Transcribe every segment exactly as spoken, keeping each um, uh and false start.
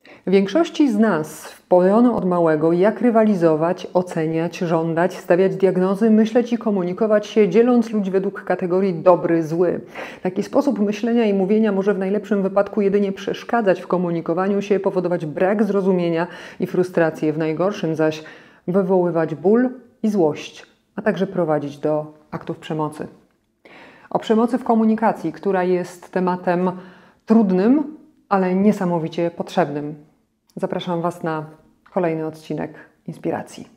Większości z nas wpojono od małego, jak rywalizować, oceniać, żądać, stawiać diagnozy, myśleć i komunikować się, dzieląc ludzi według kategorii dobry, zły. Taki sposób myślenia i mówienia może w najlepszym wypadku jedynie przeszkadzać w komunikowaniu się, powodować brak zrozumienia i frustrację, w najgorszym zaś wywoływać ból i złość, a także prowadzić do aktów przemocy. O przemocy w komunikacji, która jest tematem trudnym, ale niesamowicie potrzebnym. Zapraszam Was na kolejny odcinek Inspiracji.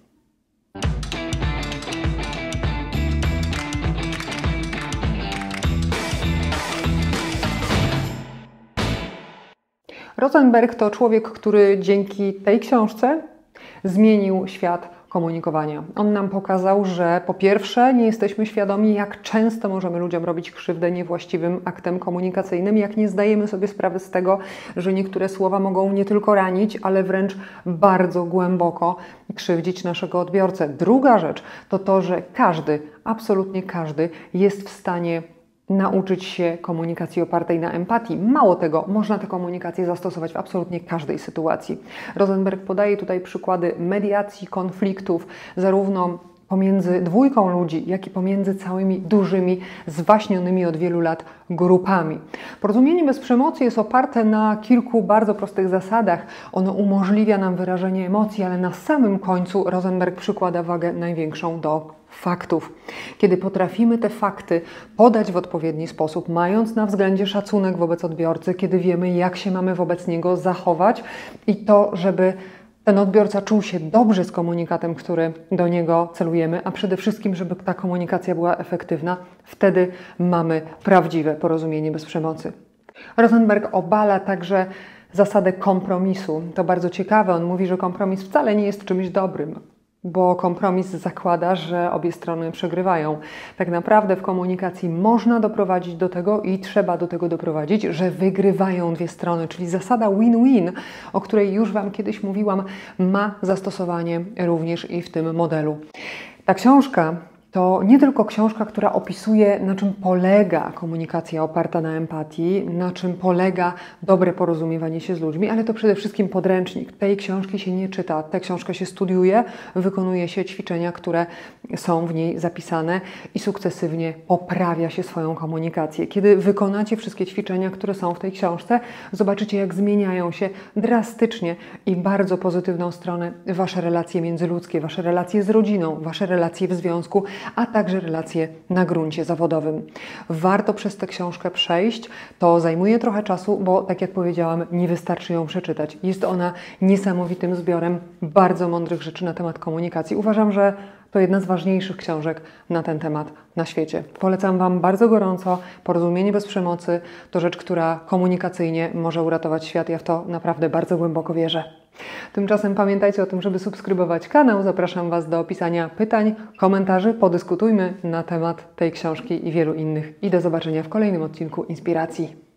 Rosenberg to człowiek, który dzięki tej książce zmienił świat komunikowania. On nam pokazał, że po pierwsze nie jesteśmy świadomi, jak często możemy ludziom robić krzywdę niewłaściwym aktem komunikacyjnym, jak nie zdajemy sobie sprawy z tego, że niektóre słowa mogą nie tylko ranić, ale wręcz bardzo głęboko krzywdzić naszego odbiorcę. Druga rzecz to to, że każdy, absolutnie każdy jest w stanie nauczyć się komunikacji opartej na empatii. Mało tego, można tę komunikację zastosować w absolutnie każdej sytuacji. Rosenberg podaje tutaj przykłady mediacji, konfliktów, zarówno pomiędzy dwójką ludzi, jak i pomiędzy całymi dużymi, zwaśnionymi od wielu lat grupami. Porozumienie bez przemocy jest oparte na kilku bardzo prostych zasadach. Ono umożliwia nam wyrażenie emocji, ale na samym końcu Rosenberg przykłada wagę największą do faktów. Kiedy potrafimy te fakty podać w odpowiedni sposób, mając na względzie szacunek wobec odbiorcy, kiedy wiemy, jak się mamy wobec niego zachować i to, żeby ten odbiorca czuł się dobrze z komunikatem, który do niego celujemy, a przede wszystkim, żeby ta komunikacja była efektywna, wtedy mamy prawdziwe porozumienie bez przemocy. Rosenberg obala także zasadę kompromisu. To bardzo ciekawe. On mówi, że kompromis wcale nie jest czymś dobrym, bo kompromis zakłada, że obie strony przegrywają. Tak naprawdę w komunikacji można doprowadzić do tego i trzeba do tego doprowadzić, że wygrywają dwie strony, czyli zasada win-win, o której już Wam kiedyś mówiłam, ma zastosowanie również i w tym modelu. Ta książka to nie tylko książka, która opisuje, na czym polega komunikacja oparta na empatii, na czym polega dobre porozumiewanie się z ludźmi, ale to przede wszystkim podręcznik. Tej książki się nie czyta, tę książkę się studiuje, wykonuje się ćwiczenia, które są w niej zapisane i sukcesywnie poprawia się swoją komunikację. Kiedy wykonacie wszystkie ćwiczenia, które są w tej książce, zobaczycie, jak zmieniają się drastycznie i bardzo pozytywną stronę Wasze relacje międzyludzkie, Wasze relacje z rodziną, Wasze relacje w związku, a także relacje na gruncie zawodowym. Warto przez tę książkę przejść. To zajmuje trochę czasu, bo tak jak powiedziałam, nie wystarczy ją przeczytać. Jest ona niesamowitym zbiorem bardzo mądrych rzeczy na temat komunikacji. Uważam, że to jedna z ważniejszych książek na ten temat na świecie. Polecam Wam bardzo gorąco. Porozumienie bez przemocy to rzecz, która komunikacyjnie może uratować świat. Ja w to naprawdę bardzo głęboko wierzę. Tymczasem pamiętajcie o tym, żeby subskrybować kanał. Zapraszam Was do pisania pytań, komentarzy. Podyskutujmy na temat tej książki i wielu innych. I do zobaczenia w kolejnym odcinku Inspiracji.